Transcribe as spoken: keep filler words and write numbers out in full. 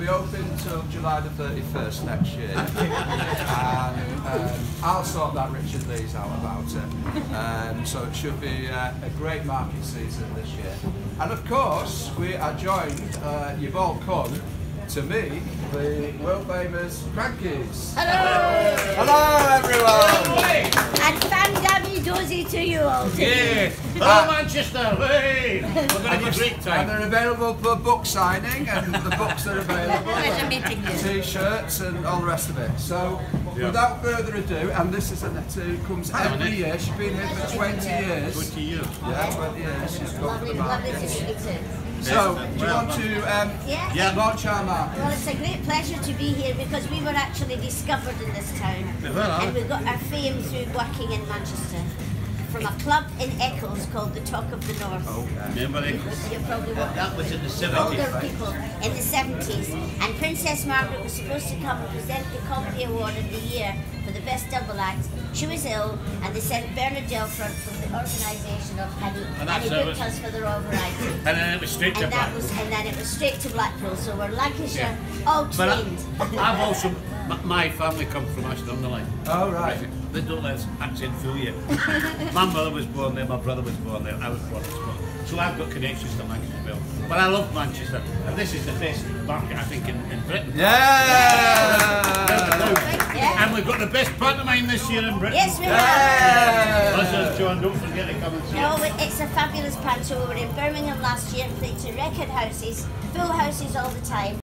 be open until July the thirty-first next year. and um, I'll sort that Richard Lee's out about it. Um, so it should be uh, a great market season this year. And of course, we are joined, uh, you've all come to meet the world famous Krankies. Hello! Hello everyone! And Fan Dabby Dozy to you all. Yeah! Hello Manchester! Hey! We're going to have a great And time. they're available for book signing, and the books are available. Pleasure meeting you. T-shirts and all the rest of it. So, Yeah. without further ado, and this is Annette who comes every year. She's been here for twenty years. twenty years. Yeah, twenty years. She's gone for Lovely, the lovely to market. meet you too. So, do you want to um, Yeah. Yeah. launch our market? Well, it's a great pleasure to be here because we were actually discovered in this town. Well, And we got our fame through working in Manchester. From a club in Eccles called the Talk of the North. Remember Eccles? You probably won't That was in the seventies. older people in the seventies, and Princess Margaret was supposed to come and present the Comedy Award of the year for the best double act. She was ill, and they sent Bernard Delfront from the organisation of and he, And and that's he how booked it- us for the Royal Variety. And then it was straight to And that back. was, and then it was straight to Blackpool. So we're Lancashire, Yeah. all But I, trained. I've also, m- my family come from Ashton-on-the-Line. Oh, right. They don't let us accent fool you. My mother was born there, my brother was born there, I was born in Scotland. So I've got connections to Manchester as well. But I love Manchester, and this is the best market I think in, in Britain. Yeah! Yeah. And we've got the best pantomime this year in Britain. Yes, we have. Yeah! Listen, John, don't forget to come and see No, it. it- it's a fabulous panto. We were in Birmingham last year, played to record houses, full houses all the time.